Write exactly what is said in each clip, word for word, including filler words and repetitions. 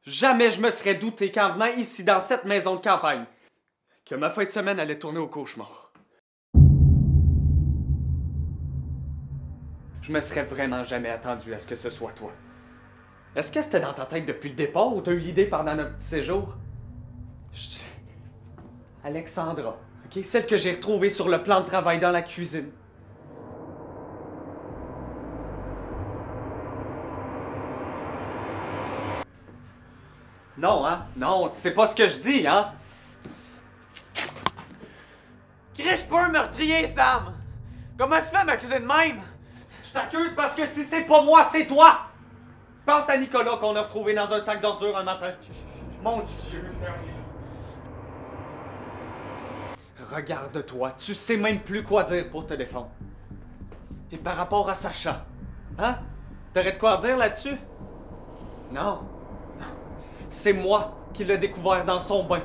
Jamais je me serais douté qu'en venant ici dans cette maison de campagne, que ma fin de semaine allait tourner au cauchemar. Je me serais vraiment jamais attendu à ce que ce soit toi. Est-ce que c'était dans ta tête depuis le départ ou t'as eu l'idée pendant notre petit séjour? Je... Alexandra, ok? Celle que j'ai retrouvée sur le plan de travail dans la cuisine. Non, hein? Non, tu sais pas ce que je dis, hein? Chris, je suis pas un meurtrier, Sam! Comment tu fais à m'accuser de même? Je t'accuse parce que si c'est pas moi, c'est toi! Pense à Nicolas qu'on a retrouvé dans un sac d'ordures un matin. Mon Dieu, sérieux. Regarde-toi, tu sais même plus quoi dire pour te défendre. Et par rapport à Sacha, hein? T'aurais de quoi dire là-dessus? Non. C'est moi qui l'ai découvert dans son bain.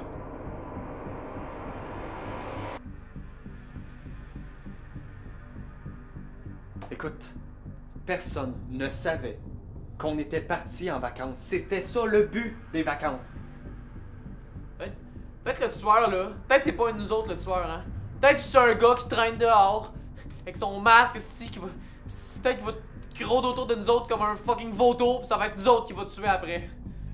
Écoute, personne ne savait qu'on était partis en vacances. C'était ça le but des vacances. Peut-être, peut-être le tueur, là. Peut-être c'est pas nous autres le tueur, hein. Peut-être c'est un gars qui traîne dehors, avec son masque, si, qui va. Peut-être qu'il va qui rôde autour de nous autres comme un fucking vautour, pis ça va être nous autres qui va tuer après.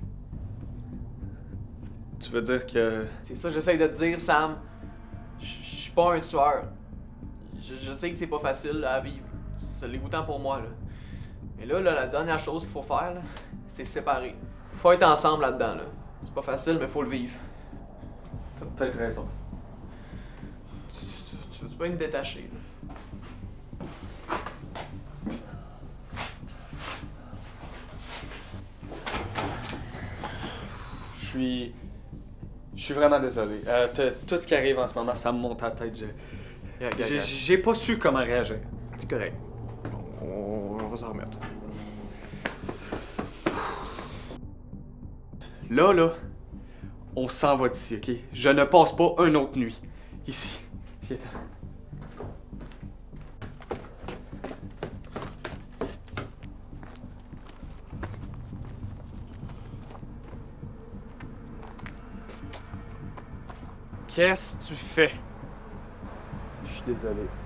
Tu veux dire que... C'est ça que j'essaye de te dire, Sam. Je suis pas un tueur. Je, je sais que c'est pas facile là, à vivre. C'est dégoûtant pour moi, là. Mais là, là, la dernière chose qu'il faut faire, là, c'est se séparer. Faut être ensemble là-dedans, là. C'est pas facile, mais faut le vivre. T'as peut-être raison. Tu, tu, tu veux pas être détaché, là. Je suis... Je suis vraiment désolé. Euh, tout ce qui arrive en ce moment, ça me monte à la tête. J'ai pas su comment réagir. C'est correct. On, on va s'en remettre. Là, là, on s'en va d'ici, ok? Je ne passe pas une autre nuit. Ici. Viens-t'en. Qu'est-ce que tu fais? Je suis désolé.